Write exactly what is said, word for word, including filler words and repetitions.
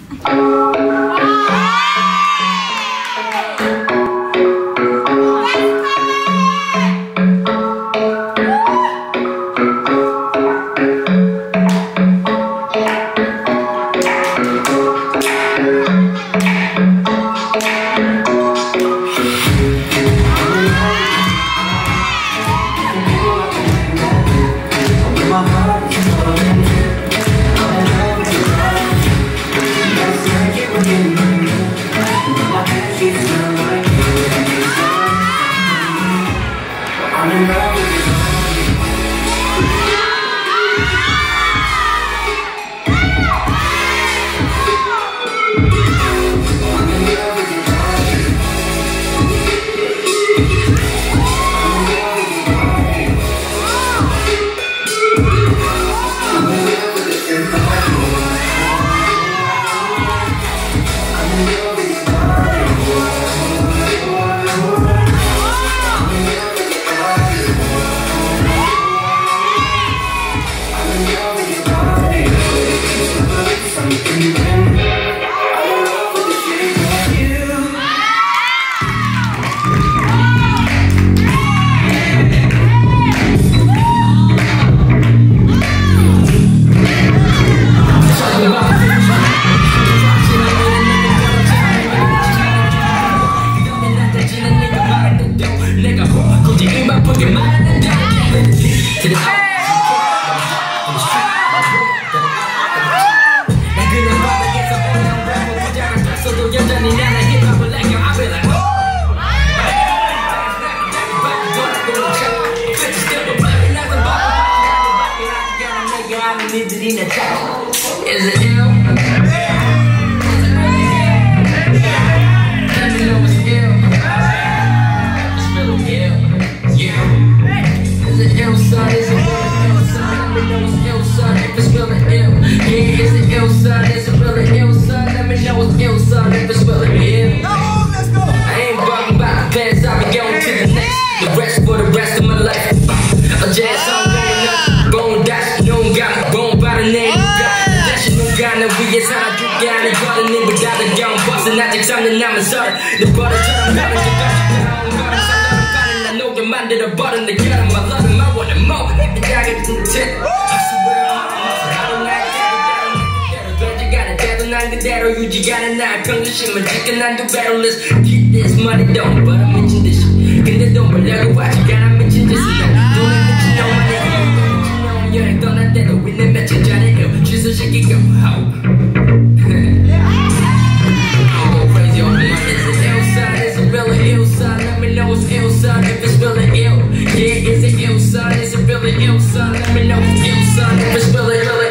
Is it ill? Let me know it's ill. It's really ill. Yeah. Is it ill, son? Is it really ill, son? Let me know it's ill, son. If it's really ill. Yeah, is it ill, son? Is it really ill, son? Let me know it's ill, son. If it's really ill. Let's go. I ain't bugging about the past. I'll be going to the next. The rest for the rest of my life. A jazz song going up. Bone dash. No one got me. Bone by the name. 가는 위에서 나줄게 하는 거는 니보다 더 영 벗은 아직 삼는 남은 설 내 버릇처럼 가는 것까지 들어온 거는 살려는 가는 난 녹여 만들어버린 내 결혼 My love and my one and more 힘이 작은 tit I swear 하루 날 그대로 돼지가는 대도 난 그대로 유지가는 날 평균심을 지켜 난 두 배로 Let's keep this money don't but I'm 미친 듯이 근데 돈 벌려고 아직 안 미친 듯이 돈에 미친 놈만의 이유 여행 떠날 때도 있는 며칠 전에 일 취소시키고 ho go crazy on me. Is it ill, son? Is it really ill, son? Let me know it's ill, son. If it's really ill. Yeah, is it ill, son? Is it really ill, son? Let me know it's ill, son. If it's really, really